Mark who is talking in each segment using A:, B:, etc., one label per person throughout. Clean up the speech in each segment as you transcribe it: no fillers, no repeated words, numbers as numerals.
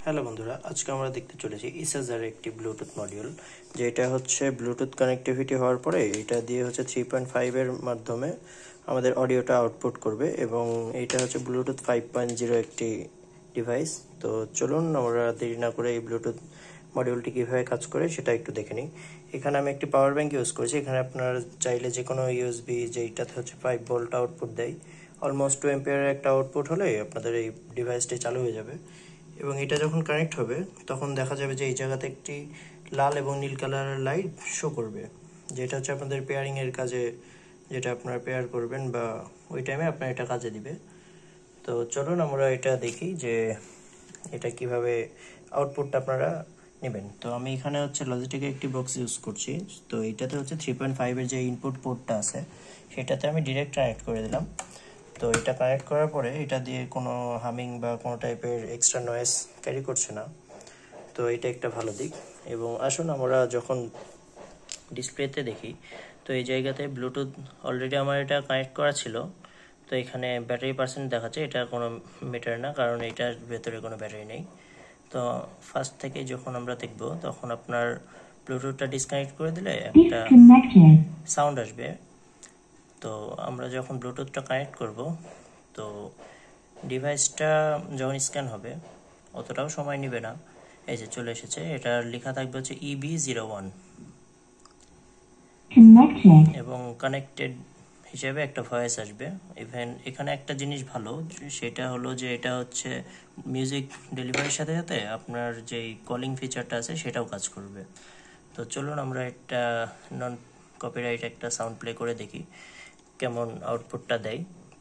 A: Hello বন্ধুরা, আজকে আমরা দেখতে চলেছি Essager একটি ব্লুটুথ মডিউল, যেটা হচ্ছে ব্লুটুথ কানেক্টিভিটি হওয়ার পরে এটা দিয়ে হচ্ছে 3.5 এর মাধ্যমে আমাদের অডিওটা আউটপুট করবে এবং এটা হচ্ছে ব্লুটুথ 5.0 একটি ডিভাইস। তো চলুন আমরা দেরি না করে এই ব্লুটুথ মডিউলটি কীভাবে কাজ করে সেটা একটু দেখে নিই। এখানে আমি একটি পাওয়ার ব্যাংক ইউজ করেছি। এখানে আপনারা চাইলে যে কোনো ইউএসবি, যেইটাতে হচ্ছে 5 ভোল্ট আউটপুট দেয়, অলমোস্ট 2 অ্যাম্পিয়ারের একটা আউটপুট হলে আপনাদের এই ডিভাইসটি চালু হয়ে যাবে। এবং এটা যখন কানেক্ট হবে তখন দেখা যাবে যে এই জায়গাতে একটি লাল এবং নীল কালারের লাইট শো করবে, যেটা হচ্ছে আপনাদের পেয়ারিংয়ের কাজে, যেটা আপনারা পেয়ার করবেন বা ওই টাইমে আপনার এটা কাজে দিবে। তো চলুন আমরা এটা দেখি যে এটা কিভাবে আউটপুটটা আপনারা নেবেন। তো আমি এখানে হচ্ছে লজিটেকের একটি বক্স ইউজ করছি। তো এইটাতে হচ্ছে 3.5 এর যে ইনপুট পোর্টটা আছে সেটাতে আমি ডিরেক্ট কানেক্ট করে দিলাম। তো এটা কানেক্ট করার পরে এটা দিয়ে কোনো হামিং বা কোনো টাইপের এক্সট্রা নয়েজ ক্যারি করছে না। তো এটা একটা ভালো দিক। এবং আসুন আমরা যখন ডিসপ্লেতে দেখি, তো এই জায়গাতে ব্লুটুথ অলরেডি আমার এটা কানেক্ট করা ছিল। তো এখানে ব্যাটারি পার্সেন্ট দেখাচ্ছে, এটা কোনো মিটার না, কারণ এটার ভেতরে কোনো ব্যাটারি নেই। তো ফার্স্ট থেকে যখন আমরা দেখব তখন আপনার ব্লুটুথটা ডিসকানেক্ট করে দিলে একটা সাউন্ড আসবে। তো আমরা যখন ব্লুটুথটা কানেক্ট করব, তো ডিভাইসটা যখন স্ক্যান হবে অতটাও সময় নেবে না। এই যে চলে এসেছে, এটা লেখা থাকবে হচ্ছে EB01 এবং কানেক্টেড হিসেবে একটা ভয়েস আসবে। ইভেন এখানে একটা জিনিস ভালো, সেটা হলো যে এটা হচ্ছে মিউজিক ডেলিভারির সাথে সাথে আপনার যেই কলিং ফিচারটা আছে সেটাও কাজ করবে। তো চলুন আমরা একটা নন কপিরাইট একটা সাউন্ড প্লে করে দেখি কেমন আউটপুটটা দেয়।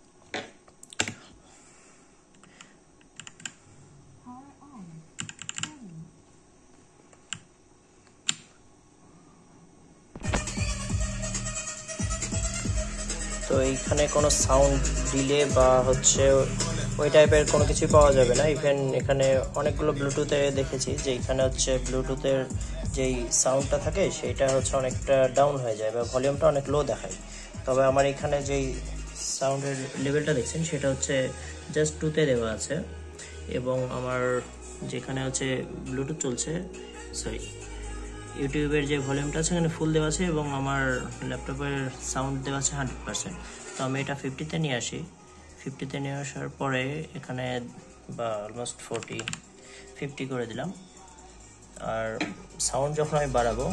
A: তো এইখানে কোনো সাউন্ড ডিলে বা হচ্ছে ওই টাইপের কোনো কিছু পাওয়া যাবে না। ইভেন এখানে অনেকগুলো ব্লুটুথে দেখেছি যে এখানে হচ্ছে ব্লুটুথের যেই সাউন্ডটা থাকে সেটা হচ্ছে অনেকটা ডাউন হয়ে যায় বা ভলিউমটা অনেক লো দেখায়। তবে আমার এখানে যেই সাউন্ডের লেভেলটা দেখছেন সেটা হচ্ছে জাস্ট 2তে দেওয়া আছে। এবং আমার যেখানে হচ্ছে ব্লুটুথ চলছে, সরি ইউটিউবের যে ভলিউমটা আছে এখানে ফুল দেওয়া আছে এবং আমার ল্যাপটপের সাউন্ড দেওয়া আছে 100%। তো আমি এটা 50তে নিয়ে আসি। 50তে নিয়ে আসার পরে এখানে বা অলমোস্ট 50 করে দিলাম। আর সাউন্ড যখন আমি বাড়াবো,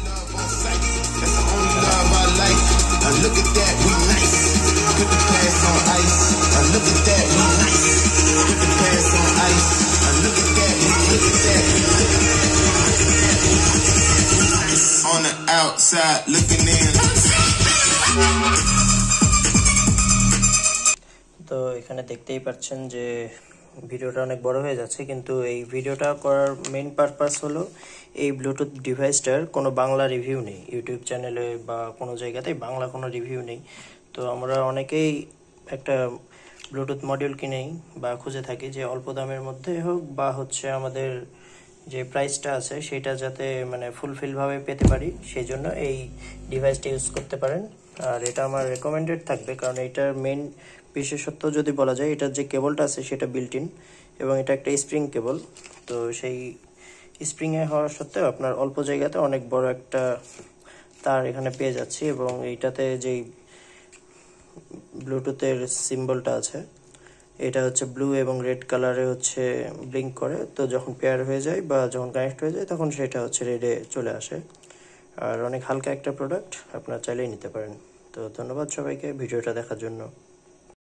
A: on the outside looking in. তো এখানে দেখতেই পাচ্ছেন যে ভিডিওটা অনেক বড় হয়ে যাচ্ছে, কিন্তু এই ভিডিওটা করার মেইন পারপাস হলো এই ব্লুটুথ ডিভাইসটার কোনো বাংলা রিভিউ নেই ইউটিউব চ্যানেলে বা কোনো জায়গাতেই বাংলা কোনো রিভিউ নেই। তো আমরা অনেকেই একটা ব্লুটুথ মডিউল কিনেই বা খুঁজে থাকি যে অল্প দামের মধ্যে হোক বা হচ্ছে আমাদের যে প্রাইসটা আছে সেটা যাতে মানে ফুলফিলভাবে পেতে পারি, সেই জন্য এই ডিভাইসটা ইউজ করতে পারেন। আর এটা আমার রেকমেন্ডেড থাকবে, কারণ এটার মেইন বিশেষত্ব যদি বলা যায়, এটার যে কেবলটা আছে সেটা বিল্ট ইন এবং এটা একটা স্প্রিং কেবল। তো সেই স্প্রিংয়ে হওয়ার সত্ত্বেও আপনার অল্প জায়গাতে অনেক বড় একটা তার এখানে পেয়ে যাচ্ছি। এবং এইটাতে যেই ব্লুটুথের সিম্বলটা আছে এটা হচ্ছে ব্লু এবং রেড কালারে হচ্ছে ব্লিঙ্ক করে। তো যখন পেয়ার হয়ে যায় বা যখন কানেক্ট হয়ে যায় তখন সেটা হচ্ছে রেডে চলে আসে। আর অনেক হালকা একটা প্রোডাক্ট, আপনারা চাইলেই নিতে পারেন। তো ধন্যবাদ সবাইকে ভিডিওটা দেখার জন্য।